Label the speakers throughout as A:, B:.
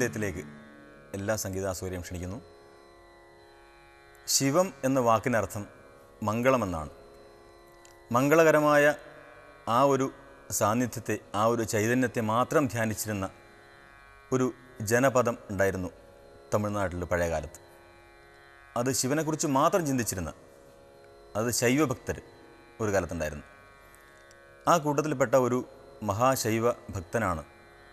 A: സുതിലയത്തിലേക്ക് എല്ലാ സംഗീതാസ്വകരെയും ക്ഷണിക്കുന്നു. ശിവം എന്ന വാക്കിനർത്ഥം മംഗളമെന്നാണ്. മംഗളകരമായ ആ ഒരു സാന്നിധ്യത്തെ, ആ ഒരു ചൈതന്യത്തെ മാത്രം ധ്യാനിച്ചിരുന്ന ഒരു ജനപദം ഉണ്ടായിരുന്നു തമിഴ്നാട്ടിൽ പഴയകാലത്ത്. അത് ശിവനെക്കുറിച്ച് മാത്രം ചിന്തിച്ചിരുന്ന, അത് ശൈവഭക്തർ ഒരു കാലത്തുണ്ടായിരുന്നു. ആ കൂട്ടത്തിൽപ്പെട്ട ഒരു മഹാശൈവ ഭക്തനാണ്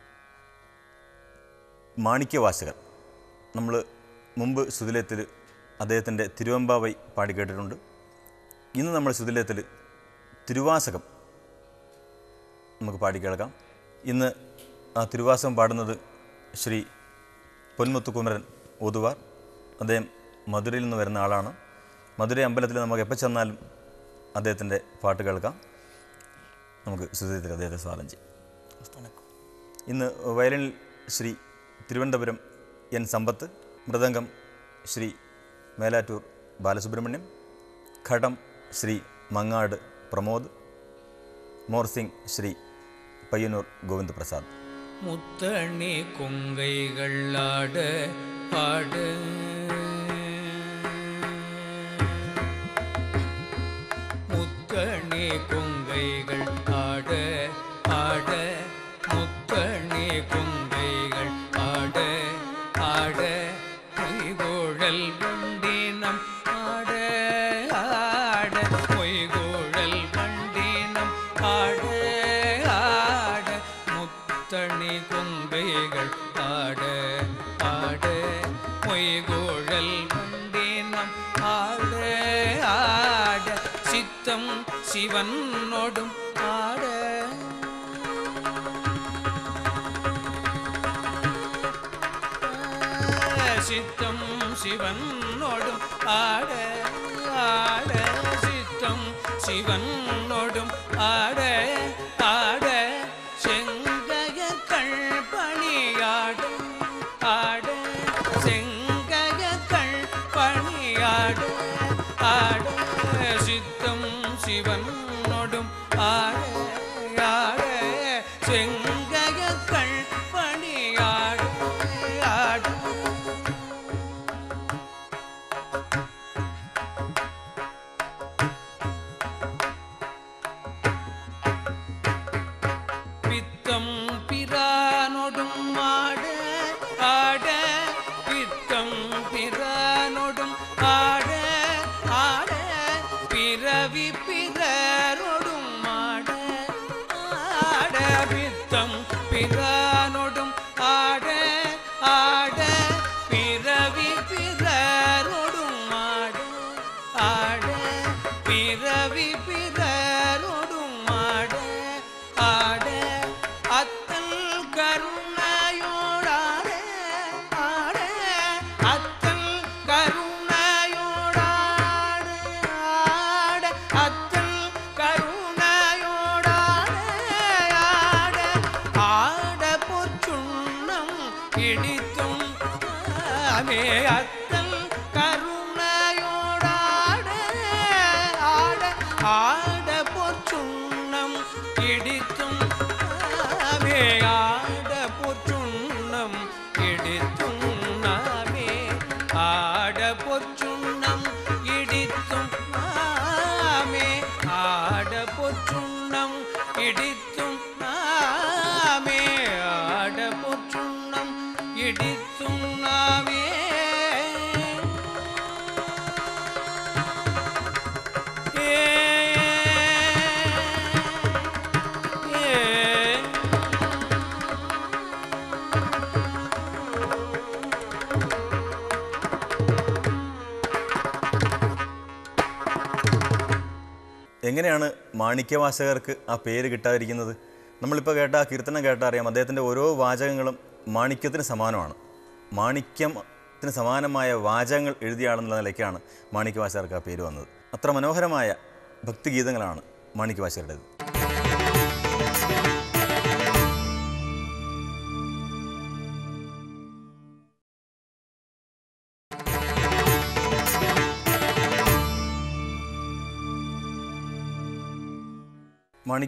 A: മാണിക്യവാചകർ. നമ്മൾ മുമ്പ് സുതിലയത്തിൽ അദ്ദേഹത്തിൻ്റെ തിരുവമ്പാവൈ പാടിക്കേട്ടിട്ടുണ്ട്. ഇന്ന് നമ്മൾ സുതിലയത്തിൽ തിരുവാസകം നമുക്ക് പാടിക്കേൾക്കാം. ഇന്ന് ആ തിരുവാസകം പാടുന്നത് ശ്രീ പൊന്മുത്തുകുമരൻ ഓതുവാർ. അദ്ദേഹം മധുരയിൽ നിന്ന് വരുന്ന ആളാണ്. മധുരൈ അമ്പലത്തിൽ നമുക്ക് എപ്പോൾ ചെന്നാലും അദ്ദേഹത്തിൻ്റെ പാട്ട് കേൾക്കാം. നമുക്ക് സുതിലയത്തിൽ അദ്ദേഹത്തെ സ്വാഗതം ചെയ്യാം. ഇന്ന് വയലിനിൽ ശ്രീ തിരുവനന്തപുരം എൻ സമ്പത്ത്, മൃദംഗം ശ്രീ മേലാറ്റൂർ ബാലസുബ്രഹ്മണ്യം, ഘടം ശ്രീ മങ്ങാട് പ്രമോദ്, മോർസിംഗ് ശ്രീ പയ്യന്നൂർ ഗോവിന്ദ പ്രസാദ്.
B: മുത്തണി കൊങ്കൈകൾ ആട് പാട്, മുത്തണി കൊങ്കൈകൾ ആട് ആട്, മുത്തണി കൊങ്കൈകൾ ആട് ആട്, മൊയ്കുഴൽ വണ്ടിനം ആട് ആട്, മൊയ്കുഴൽ വണ്ടിനം ആട് ആട്, മുത്തണി കൊങ്കൈകൾ ആട് ആട്, മൊയ്കുഴൽ വണ്ടിനം ആട് ആട്, சித்தம் சிவனோடும் ஆட, சித்தம் சிவனோடும் ஆட ஆட, சித்தம் சிவனோடும் ஆட ஆட, செங்கைய கண்பணியாட ஆட, செங்கைய கண்பணியாட ஆட, சித்தம் சிவனோடும் ஆட ஆட, செங்கைய கண்பணியாட ஆட. பித்தம் பிரானோடும் ஆட ஆட, பித்தம் பிரானோடும் ஆட ஆட, பிறவி பிறரோடும் ஆட ஆட, பித்தம் பிரானோடும் ஆட ஆட, பிறவி பிறரோடும் ஆட ஆட, பிறவி பிறரோடும் ஆட ஆட, அத்தல் கருணையோடாட ஆட, அத்தல் கருணையோடாட ஆட, அத்தல் கருணையோடாட ஆட, ஆட பொற்சுண்ணம் இடித்தும் ஆமே, அத்தல் கருணையோடாட ஆட, ஆட பொற்சுண்ணம் இடித்தும் ஆமே, ஆட பொற்சுண்ணம் இடித்தும் நாமே, ஆட பொற்சுண்ணம் இடித்தும் நாமே, ஆட பொற்சுண்ணம் இடித்தும் நாமே, ஆட பொற்சுண்ணம் இடித்தும் நாமே.
A: എങ്ങനെയാണ് മാണിക്യവാചകർക്ക് ആ പേര് കിട്ടാതിരിക്കുന്നത്? നമ്മളിപ്പോൾ കേട്ട ആ കീർത്തനം കേട്ടാൽ അറിയാം, അദ്ദേഹത്തിൻ്റെ ഓരോ വാചകങ്ങളും മാണിക്യത്തിന് സമാനമാണ്. മാണിക്യത്തിന് സമാനമായ വാചകങ്ങൾ എഴുതിയാണെന്നുള്ള നിലയ്ക്കാണ് മാണിക്യവാചകർക്ക് ആ പേര് വന്നത്. അത്ര മനോഹരമായ ഭക്തിഗീതങ്ങളാണ് മാണിക്യവാചകരുടേത്.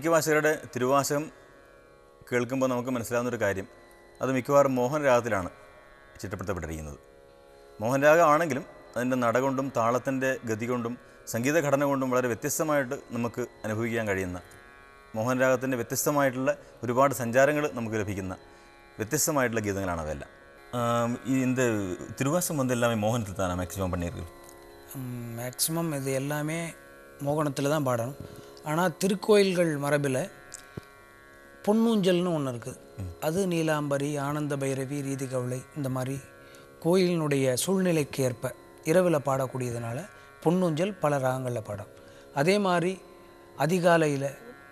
A: മാണിക്യവാചകരുടെ തിരുവാചകം കേൾക്കുമ്പോൾ നമുക്ക് മനസ്സിലാവുന്നൊരു കാര്യം, അത് മിക്കവാറും മോഹൻ രാഗത്തിലാണ് ചിട്ടപ്പെടുത്തപ്പെട്ടിരിക്കുന്നത്. മോഹൻരാഗം ആണെങ്കിലും അതിൻ്റെ നട കൊണ്ടും താളത്തിൻ്റെ ഗതി കൊണ്ടും സംഗീതഘടന കൊണ്ടും വളരെ വ്യത്യസ്തമായിട്ട് നമുക്ക് അനുഭവിക്കാൻ കഴിയുന്ന, മോഹൻരാഗത്തിൻ്റെ വ്യത്യസ്തമായിട്ടുള്ള ഒരുപാട് സഞ്ചാരങ്ങൾ നമുക്ക് ലഭിക്കുന്ന വ്യത്യസ്തമായിട്ടുള്ള ഗീതങ്ങളാണ് അവയെല്ലാം. இந்த திருவாசகம் எல்லாமே மோகனத்தில் தானே மேக்ஸிமம் பண்ணியிருக்கு?
C: மேக்ஸிமம் இது எல்லாமே மோகனத்தில் தான் பாடணும். ஆனால் திருக்கோயில்கள் மரபில் பொன்னூஞ்சல்னு ஒன்று இருக்குது. அது நீலாம்பரி, ஆனந்த பைரவி, ரீதி கவலை இந்த மாதிரி கோயிலினுடைய சூழ்நிலைக்கு ஏற்ப இரவில் பாடக்கூடியதுனால பொன்னூஞ்சல் பல ராகங்களில் பாடும். அதே மாதிரி அதிகாலையில்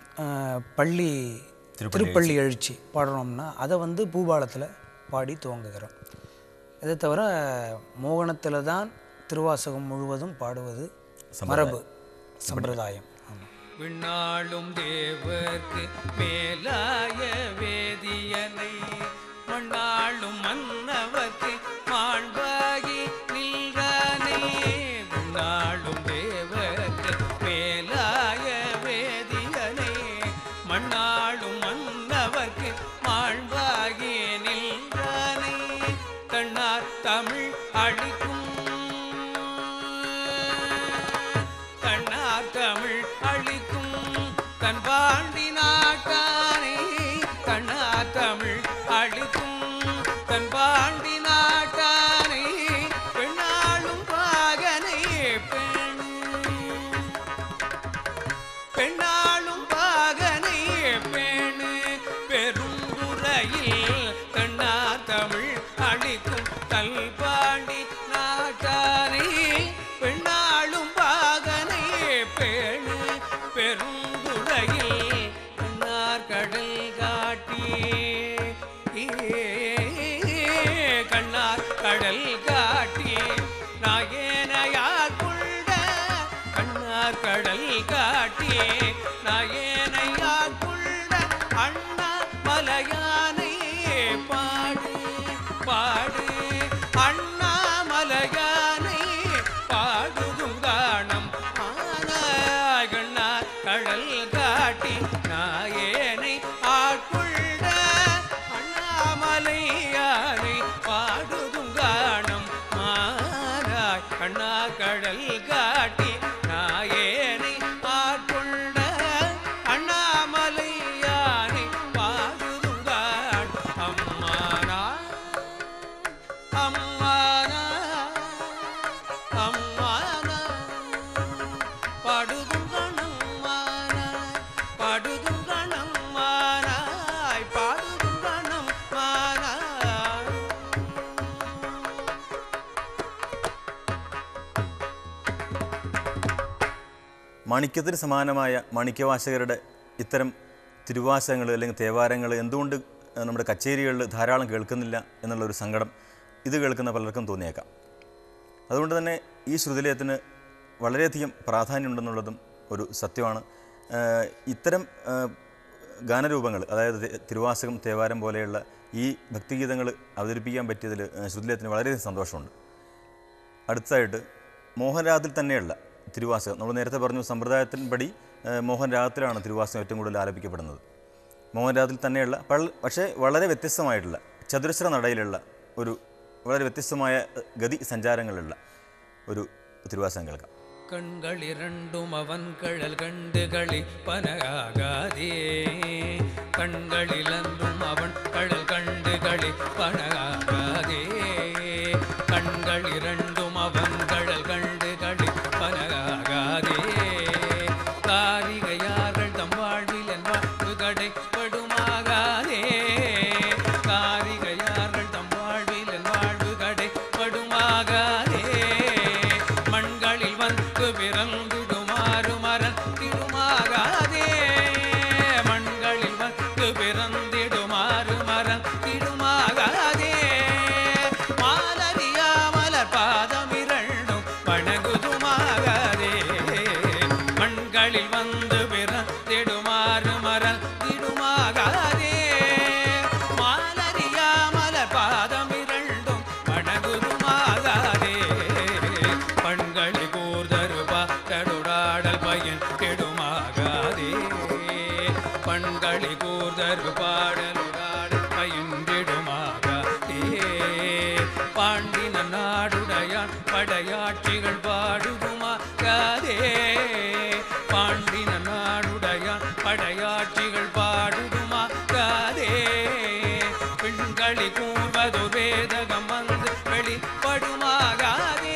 C: திருப்பள்ளி எழுச்சி பாடுறோம்னா அதை பூபாலத்தில் பாடி துவங்குகிறோம். இதை தவிர மோகனத்தில் தான் திருவாசகம் முழுவதும் பாடுவது மரபு சம்பிரதாயம்.
B: விண்ணாளும் தேவர்க்கு மேலாய வேதியனை மண்ணாளும் மன்னவர்க்கு மாண்பாகி நின்றானே. விண்ணாளும் தேவர்க்கு மேலாய வேதியனை மண்ணாளும் மன்னவர்க்கு மாண்பாகி நின்றானே. கண்ணார் தமிழ் அழிக்கும், கண்ணார் தமிழ் அழிக்கும் தன் பாண்டி நாட்டானே. கண்ணார் தமிழ் அழிக்கும் தன் பாண்டி நாட்டானே. பெண்ணாளும் பாகனை பெண்ணாளும் பாகனை பெண்ணு பெரும்புறையில் கண்ணார் தமிழ் அழிக்கும் தல் பாண்டி நாட்டானே. பெண்ணாளும் பாகனை பேணு பெருந்துறையில் கண்ணார் கடல் காட்டி, கண்ணார் கடல் காட்டி நாயனையார் கொண்ட கண்ணார் கடல் காட்டி நாயனையார் கொண்ட அண்ணா மலையானை பாடு பாடு அண்ணா மலையானை பாடுதும் காணம் ஆனாய். கண்ணார் கடல் காட்டி நாயனை ஆட்கொண்ட அண்ணாமலையானை பாடுதும் காணம் மாறாய். கண்ணார் கடல் காட்டி நாயனை ஆட்கொண்ட அண்ணாமலையானை பாடுதும் காணம். அம்மானா அம்மானா அம்மானா பாடுதும் கணம் மானாய். பாடுதும் கணம் மானாய். பாடுதும் கணம் மானாய்.
A: മാണിക്യത്തിന് സമാനമായ മാണിക്യവാചകരുടെ ഇത്തരം തിരുവാസകങ്ങൾ അല്ലെങ്കിൽ തേവാരങ്ങൾ എന്തുകൊണ്ട് നമ്മുടെ കച്ചേരികളിൽ ധാരാളം കേൾക്കുന്നില്ല എന്നുള്ളൊരു സങ്കടം ഇത് കേൾക്കുന്ന പലർക്കും തോന്നിയേക്കാം. അതുകൊണ്ട് തന്നെ ഈ ശ്രുതിലയത്തിന് വളരെയധികം പ്രാധാന്യമുണ്ടെന്നുള്ളതും ഒരു സത്യമാണ്. ഇത്തരം ഗാനരൂപങ്ങൾ, അതായത് തിരുവാസകം, തേവാരം പോലെയുള്ള ഈ ഭക്തിഗീതങ്ങൾ അവതരിപ്പിക്കാൻ പറ്റിയതിൽ ശ്രുതിലയത്തിന് വളരെയധികം സന്തോഷമുണ്ട്. അടുത്തതായിട്ട് മോഹൻരാഗത്തിൽ തന്നെയുള്ള തിരുവാസകം, നമ്മൾ നേരത്തെ പറഞ്ഞു സമ്പ്രദായത്തിൻപടി മോഹൻരാഗത്തിലാണ് തിരുവാസകം ഏറ്റവും കൂടുതൽ ആലപിക്കപ്പെടുന്നത്. മോഹൻരാഗത്തിൽ തന്നെയുള്ള പക്ഷേ വളരെ വ്യത്യസ്തമായിട്ടുള്ള ചതുരശ്ര നടയിലുള്ള ഒരു വളരെ വ്യത്യസ്തമായ ഗതി സഞ്ചാരങ്ങളുള്ള ഒരു തിരുവാസകം കേൾക്കാം.
B: கண்களிரண்டும் அவன் கழல் கண்டு களிப்பனகாதே. கண்களிலன்றும் அவன் கழல் கண்டு களிப்பனகாதே. கண்களிரண்டும் அவன் கழல் கண்டு களிப்பனகாதே. காரிகையார்கள் தம் வாழ்வில் என் வாழ்வு கடைப்படுமாகாதே. காரிகையார்கள் தம் வாழ்வில் என் வாழ்வு கடைப்படுமாகாதே. மண்களில் வந்து பிறந்திடுமாறு மறந்திடுமாகாதே. மண்களில் வந்து பிறந்திடுமாறு மறந்திடுமாகாதே. நாடுடையான் படையாட்சிகள் பாடுதுமா காதே பாண்டின நாடுடையான் படையாட்சிகள் பாடுதுமா காதே பெண்களி கூர்வதோ வேதகம் வந்து வெளிப்படுமாகாதே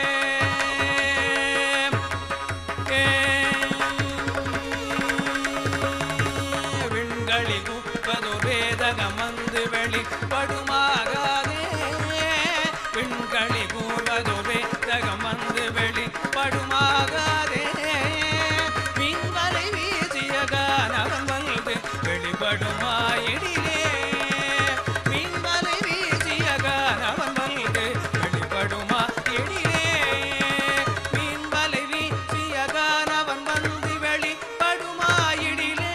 B: விண்களி கூர்வதோ வேதகம் வந்து வெளிப்படுமாகாதே பெண்களி கூர்வதோ வேதகம் வந்து வெளிப்படுமாகாதே மீன்வலை வீசிய கானவன் வந்து வெளிப்படுமாயிடிலே மீன்வலை வீசிய கானவன் வந்து வெளிப்படுமா இடிலே மீன்வலை வீசிய கானவன் வந்து வெளிப்படுமாயிடிலே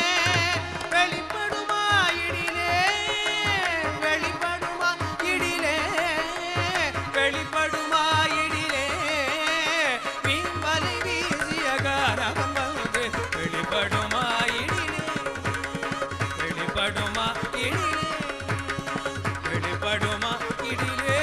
B: வெளிப்படுமாயிடிலே வெளிப்படுமாயிடிலே வெளிப்படுமாயிடிலே மீன்வலை வீசிய கானவன் வந்து வெளிப்படுமாயிடிலே வெளிப்படுமா இடிலே வெளிப்படுமா இடிலே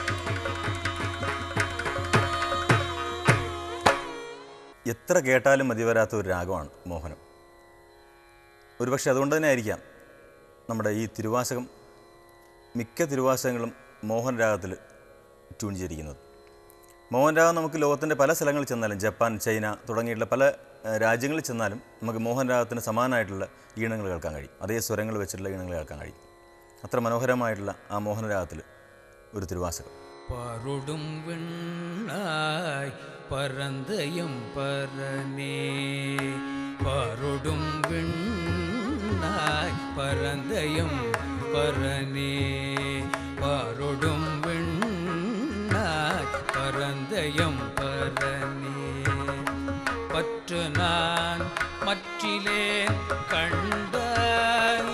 A: എത്ര കേട്ടാലും മതി വരാത്ത ഒരു രാഗമാണ് മോഹനം. ഒരുപക്ഷെ അതുകൊണ്ട് തന്നെ ആയിരിക്കാം നമ്മുടെ ഈ തിരുവാചകം മിക്ക തിരുവാചകങ്ങളും മോഹൻ രാഗത്തിൽ ട്യൂൺ ചെയ്തിരിക്കുന്നത്. മോഹൻ രാഗം നമുക്ക് ലോകത്തിൻ്റെ പല സ്ഥലങ്ങളിൽ ചെന്നാലും ജപ്പാൻ, ചൈന തുടങ്ങിയിട്ടുള്ള പല രാജ്യങ്ങളിൽ ചെന്നാലും നമുക്ക് മോഹൻ രാഗത്തിന് സമാനമായിട്ടുള്ള ഈണങ്ങൾ കേൾക്കാൻ കഴിയും. അതേ സ്വരങ്ങൾ വെച്ചിട്ടുള്ള ഈണങ്ങൾ കേൾക്കാൻ കഴിയും. അത്ര മനോഹരമായിട്ടുള്ള ആ മോഹന രാഗത്തിൽ ഒരു തിരുവാചകം.
B: பருடும் விண்ணாய் பரந்தயம் பரனே பருடும் விண்ணாய் பரந்தயம் பரனே பருடும் விண்ணாய் பரந்தயம் பரனே பற்று நான் மற்றிலேன் கண்டாய்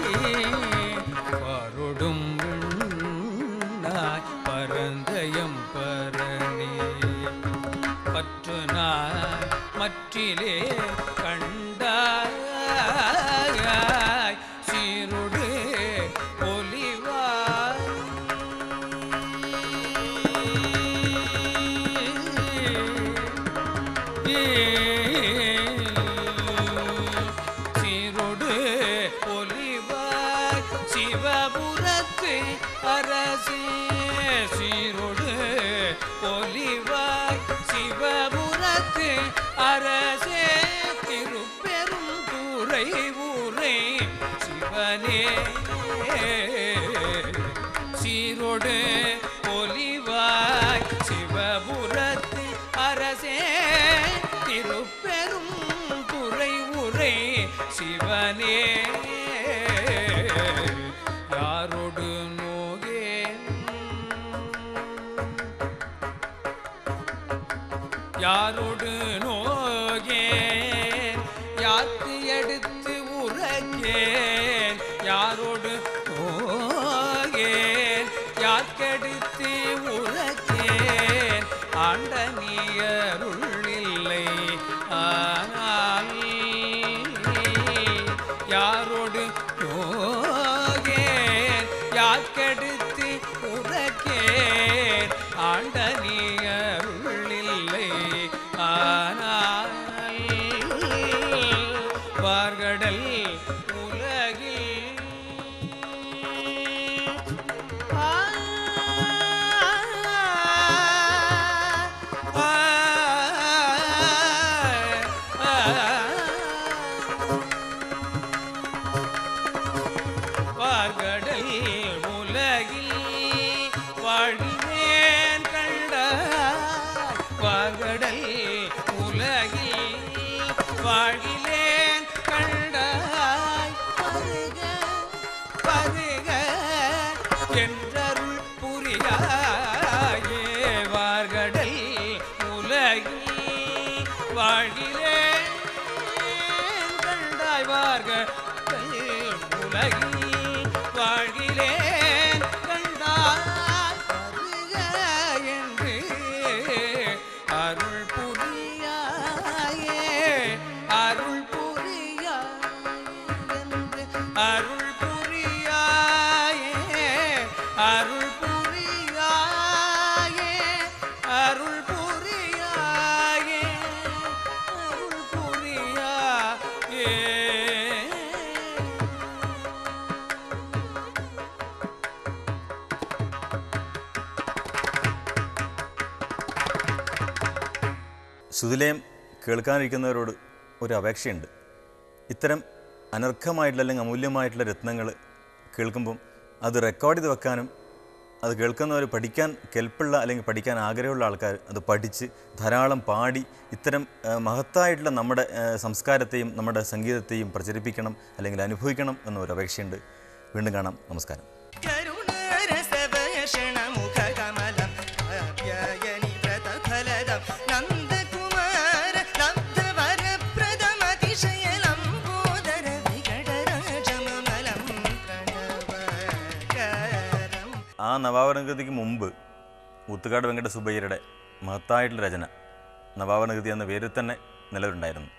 B: பருடும் விண்ணாய் பரந்தயம் பரனே பற்று நான் மற்றிலே கண்டாய் சீருடு பொலிவாய் சீருடு பொலிவாய் சிவபுரத்து அரசே சீருடு பொலிவாய் சிவபுரத்து அரசே திருப்பெரும் துறை ஊரே சிவனே சீரோடு பொலிவாய் சிவபுரத்து அரசே திருப்பெரும் துறை ஊரே சிவனே யாரோடு நோகேன் யாரோடு நோகேன் யாருக்கு எடுத்து உரைக்கேன் யாரோடு நோகேன் யார்க்கெடுத்து உரைக்கேன் ஆண்ட நீயருள் இல்லை ஆனால் யாரோடு நோகேன் யார்க்கெடுத்து உரைக்கேன் ஆண்ட நீயருள் இல்லை ஆனால் பார்கடல் உலகில் பார்கடல் உலகில் வாழ்கிறேன் கண்டாய் பார்கடல் உலகில் வாழ்கிறேன் கண்டாய் பருக பருக என்றருள் புரியாயே பார்கடல் உலகில் வாழ்கிறேன் கண்டாய் பார்கடல் உலகில் வாழ்கிறேன் கண்டாய் பருக என்று அருள் புரியாயே அருள் புரியாயே என்று அருள் புரியாயே அருள் புரியாயே
A: ശ്രുതിലയം കേൾക്കാനിരിക്കുന്നവരോട് ഒരു അപേക്ഷയുണ്ട്. ഇത്തരം അനർഘമായിട്ടുള്ള അല്ലെങ്കിൽ അമൂല്യമായിട്ടുള്ള രത്നങ്ങൾ കേൾക്കുമ്പം അത് റെക്കോർഡ് ചെയ്ത് വെക്കാനും അത് കേൾക്കുന്നവർ പഠിക്കാൻ കെൽപ്പുള്ള അല്ലെങ്കിൽ പഠിക്കാൻ ആഗ്രഹമുള്ള ആൾക്കാർ അത് പഠിച്ച് ധാരാളം പാടി ഇത്തരം മഹത്തായിട്ടുള്ള നമ്മുടെ സംസ്കാരത്തെയും നമ്മുടെ സംഗീതത്തെയും പ്രചരിപ്പിക്കണം അല്ലെങ്കിൽ അനുഭവിക്കണം എന്നൊരു അപേക്ഷയുണ്ട്. വീണ്ടും കാണാം. നമസ്കാരം. ആ നവാവരണകൃതിക്ക് മുമ്പ് ഊത്തുകാട് വെങ്കട സുബയ്യരുടെ മഹത്തായിട്ടുള്ള രചന നവാവരണകൃതി എന്ന പേരിൽ തന്നെ നിലവിലുണ്ടായിരുന്നു.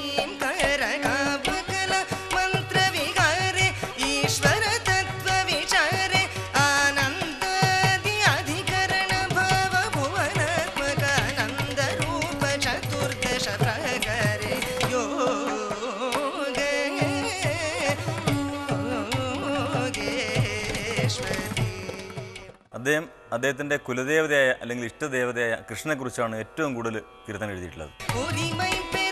A: അദ്ദേഹത്തിൻ്റെ കുലദേവതയായ അല്ലെങ്കിൽ ഇഷ്ടദേവതയായ കൃഷ്ണനെക്കുറിച്ചാണ് ഏറ്റവും കൂടുതൽ കീർത്തനം എഴുതിയിട്ടുള്ളത്.